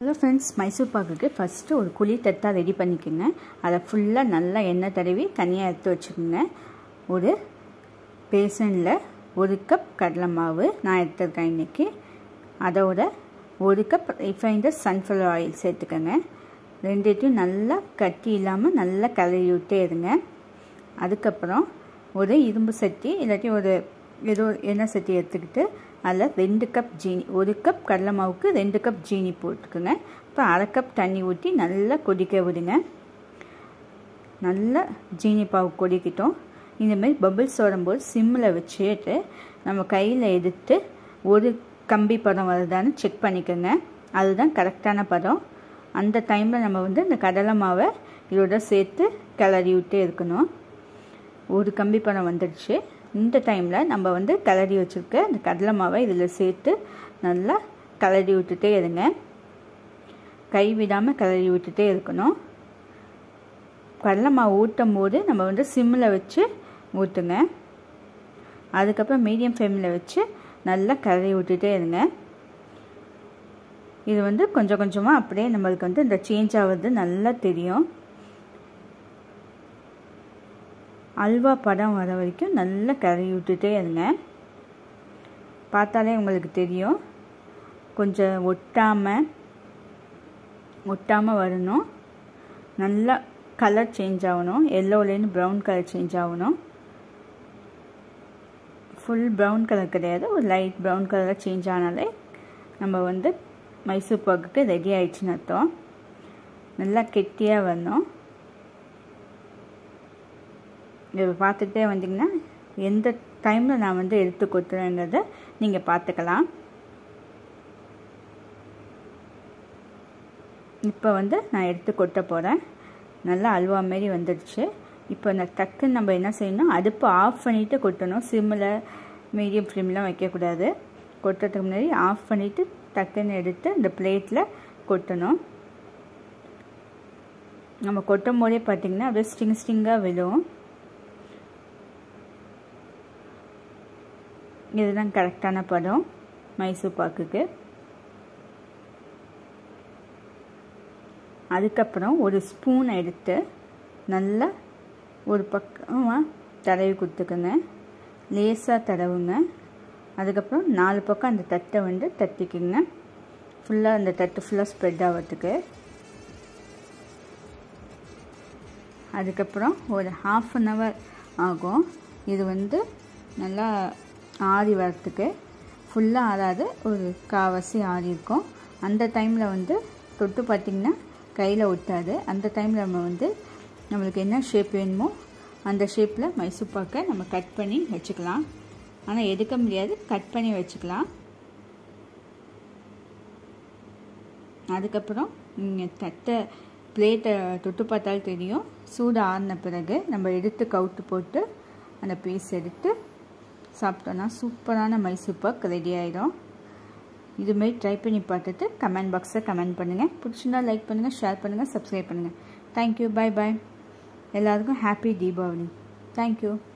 Hello friends, Mysore Pak first ஒரு குழி தட்டா ready பண்ணிக்கங்க. அத ஃபுல்லா நல்லா எண்ணெய் தடவி தனியா எடுத்து வச்சுக்கங்க. ஒரு பேசன்ல 1 கப் கடலை மாவு நான் எடுத்துர்க்கேன் இன்னைக்கு. அதோட 1 கப் refined sunflower oil சேர்த்துக்கங்க. ரெண்டுத்தையும் நல்லா கட்டி இல்லாம நல்லா கலரி விட்டே இருங்க. அதுக்கு அப்புறம் ஒரு இரும்பு சட்டி இல்லாட்டி ஒரு ஏதோ எண்ணெய் சட்டி எடுத்துக்கிட்டு அதில் 2 கப் ஜீனி 1 கப் கடலை மாவுக்கு 2 கப் ஜீனி போட்டுக்குங்க. இப்போ அரை கப் தண்ணி ஊற்றி நல்லா கொதிக்க விடுங்க. நல்லா ஜீனி பாவு கொதிக்கிட்டோம். இந்தமாதிரி பபிள்ஸ் வரும்போது சிம்மில் வச்சுட்டு நம்ம கையில் எடுத்து ஒரு கம்பி பதம் வருதான்னு செக் பண்ணிக்கோங்க. அதுதான் கரெக்டான பதம். அந்த டைமில் நம்ம இந்த கடலை மாவை இதோட சேர்த்து கிளறி விட்டே இருக்கணும். ஒரு கம்பி பதம் வந்துடுச்சு. இந்த டைமில் நம்ம கிளறி வச்சுருக்க அந்த கடலை மாவை இதில் சேர்த்து நல்லா கிளறி விட்டுட்டே இருங்க. கை விடாமல் கிளறி விட்டுட்டே இருக்கணும். கடலை மாவு ஊட்டும் போது நம்ம சிம்மில் வச்சு ஊற்றுங்க. அதுக்கப்புறம் மீடியம் ஃப்ளேமில் வச்சு நல்லா கிளறி விட்டுட்டே இருங்க. இது கொஞ்சம் கொஞ்சமாக அப்படியே நம்மளுக்கு இந்த சேஞ்ச் ஆகுறது நல்லா தெரியும். அல்வா படம் வர வரைக்கும் நல்லா கிளறி விட்டுட்டே இருங்க. பார்த்தாலே உங்களுக்கு தெரியும். கொஞ்சம் ஒட்டாமல் வரணும். நல்லா கலர் சேஞ்ச் ஆகணும். எல்லோலேருந்து ப்ரௌன் கலர் சேஞ்ச் ஆகணும். ஃபுல் ப்ரௌன் கலர் கிடையாது, ஒரு லைட் ப்ரௌன் கலராக சேஞ்ச் ஆனாலே நம்ம மைசூர் பாக்குக்கு ரெடி ஆயிடுச்சுன்னு அர்த்தம். நல்லா கெட்டியாக வரணும். இதை பார்த்துட்டே வந்தீங்கன்னா எந்த டைமில் நான் எடுத்து கொத்துறேங்கிறத நீங்கள் பார்த்துக்கலாம். இப்போ நான் எடுத்து கொட்ட போகிறேன். நல்லா அல்வா மாரி வந்துடுச்சு. இப்போ டக்குன்னு நம்ம என்ன செய்யணும், அடுப்பு ஆஃப் பண்ணிவிட்டு கொட்டணும். சிம்மில் மீடியம் ஃப்ளேம்லாம் வைக்கக்கூடாது. கொட்டுறதுக்கு முன்னாடி ஆஃப் பண்ணிவிட்டு டக்குன்னு எடுத்து இந்த பிளேட்டில் கொட்டணும். நம்ம கொட்டும் போதே பார்த்திங்கன்னா அப்படியே ஸ்டிங்காக விடும். இதுதான் கரெக்டான பதம் மைசூர் பாக்குக்கு. அதுக்கப்புறம் ஒரு ஸ்பூன் எடுத்து நல்லா ஒரு பக்கமாக தடவி கொடுத்துக்குங்க. லேசாக தடவுங்க. அதுக்கப்புறம் 4 பக்கம் அந்த தட்டை தட்டிக்குங்க. ஃபுல்லாக அந்த தட்டு ஃபுல்லாக ஸ்ப்ரெட் ஆகிறதுக்கு. அதுக்கப்புறம் ஒரு 1/2 hour ஆகும். இது நல்லா ஆறி வரத்துக்கு. ஃபுல்லாக ஆறாது, ஒரு காவாசி ஆறி இருக்கும். அந்த டைமில் தொட்டு பார்த்திங்கன்னா கையில் ஒட்டாது. அந்த டைமில் நம்ம நம்மளுக்கு என்ன ஷேப் வேணுமோ அந்த ஷேப்பில் மைசூர் பாக்கை நம்ம கட் பண்ணி வச்சுக்கலாம். ஆனால் எடுக்க முடியாது, கட் பண்ணி வச்சுக்கலாம். அதுக்கப்புறம் நீங்கள் பிளேட்டை தொட்டு பார்த்தாலும் தெரியும். சூடு ஆறின பிறகு நம்ம எடுத்து கவுத்து போட்டு அந்த பீஸ் எடுத்து சாப்பிட்டோன்னா சூப்பரான மைசூர் பாக் ரெடி ஆகிடும். இதுமாரி ட்ரை பண்ணி பார்த்துட்டு கமெண்ட் பாக்ஸில் கமெண்ட் பண்ணுங்கள். பிடிச்சிருந்தா லைக் பண்ணுங்கள், ஷேர் பண்ணுங்கள், சப்ஸ்கிரைப் பண்ணுங்கள். தேங்க்யூ. Bye bye. எல்லாருக்கும் ஹாப்பி தீபாவளி. தேங்க்யூ.